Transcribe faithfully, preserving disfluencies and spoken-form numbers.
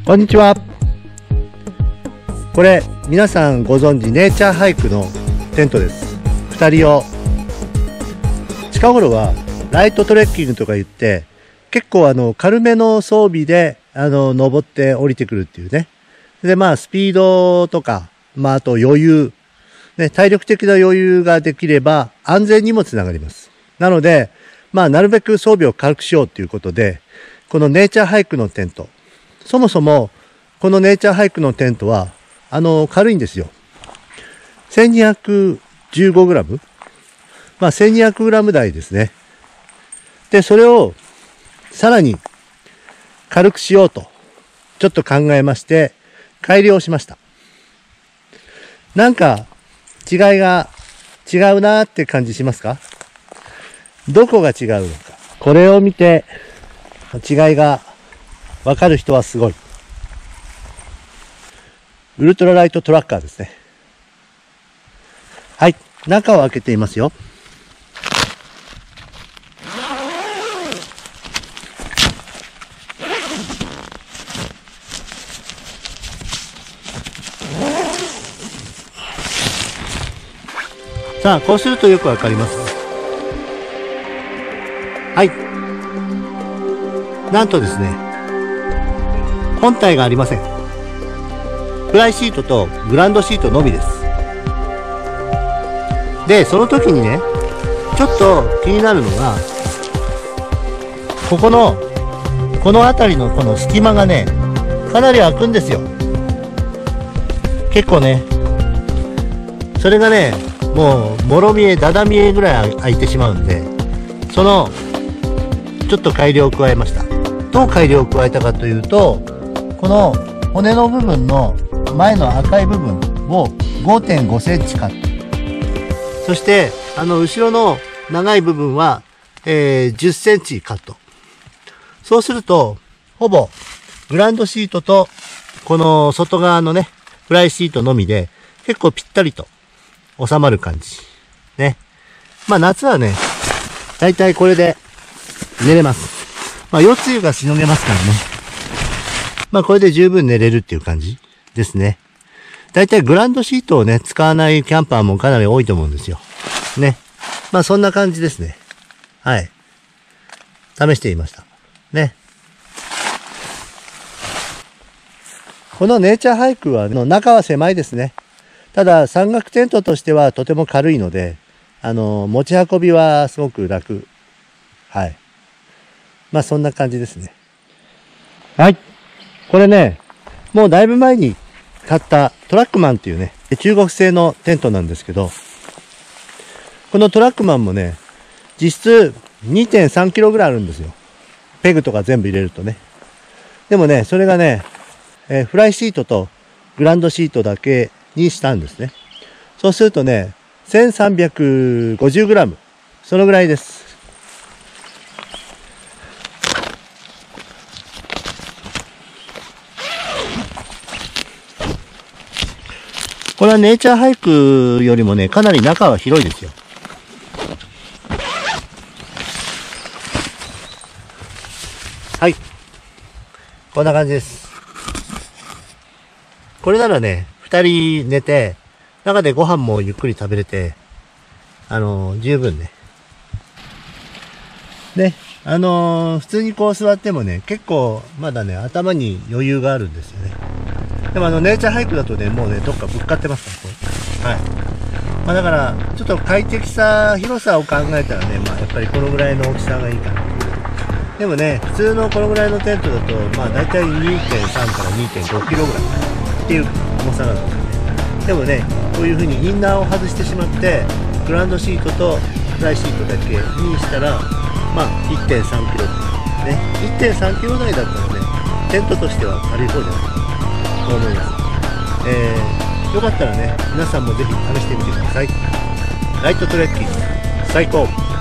こんにちは。これ皆さんご存知ネイチャーハイクのテントです。ふたり用。近頃はライトトレッキングとか言って結構あの軽めの装備であの登って降りてくるっていうね。でまあスピードとか、まああと余裕、ね、体力的な余裕ができれば安全にもつながります。なのでまあなるべく装備を軽くしようということで、このネイチャーハイクのテント、そもそもこのネイチャーハイクのテントはあの軽いんですよ。せんにひゃくじゅうごグラム、まあ せんにひゃくグラム 台ですね。でそれをさらに軽くしようとちょっと考えまして改良しました。なんか違いが違うなーって感じしますか？どこが違うのか、これを見て違いがわかる人はすごい。ウルトラライトトラッカーですね。はい、中を開けていますよ。さあ、こうするとよくわかります。はい。なんとですね、本体がありません。フライシートとグランドシートのみです。で、その時にね、ちょっと気になるのが、ここの、この辺りのこの隙間がね、かなり開くんですよ。結構ね、それがね、もう、もろ見え、だだ見えぐらい開いてしまうんで、その、ちょっと改良を加えました。どう改良を加えたかというと、この骨の部分の前の赤い部分を ごてんごセンチカット。そして、あの、後ろの長い部分は、えー、じゅっセンチカット。そうすると、ほぼ、グランドシートと、この外側のね、フライシートのみで、結構ぴったりと収まる感じ。ね。まあ夏はね、だいたいこれで寝れます。まあ腰痛がしのげますからね。まあこれで十分寝れるっていう感じですね。だいたいグランドシートをね、使わないキャンパーもかなり多いと思うんですよ。ね。まあそんな感じですね。はい。試してみました。ね。このネイチャーハイクは、の中は狭いですね。ただ山岳テントとしてはとても軽いので、あの、持ち運びはすごく楽。はい。まあそんな感じですね。はい。これね、もうだいぶ前に買ったトラックマンっていうね、中国製のテントなんですけど、このトラックマンもね、実質 にてんさんキロぐらいあるんですよ。ペグとか全部入れるとね。でもね、それがね、えー、フライシートとグランドシートだけにしたんですね。そうするとね、せんさんびゃくごじゅうグラム。そのぐらいです。これはネイチャーハイクよりもね、かなり中は広いですよ。はい。こんな感じです。これならね、二人寝て、中でご飯もゆっくり食べれて、あのー、十分ね。ね、あのー、普通にこう座ってもね、結構まだね、頭に余裕があるんですよね。でもあの、ネイチャーハイクだとね、もうね、どっかぶっかってますから、これ。はい。まあだから、ちょっと快適さ、広さを考えたらね、まあやっぱりこのぐらいの大きさがいいかな。でもね、普通のこのぐらいのテントだと、まあ大体 にてんさん から にてんごキロぐらいっていう重さなんですよね。でもね、こういう風にインナーを外してしまって、グランドシートとフライシートだけにしたら、まあ いってんさんキロね、いってんさんキロ台だったらね、テントとしては軽い方じゃないかなと思います。えー、よかったらね、皆さんもぜひ試してみてください。ライトトレッキング最高。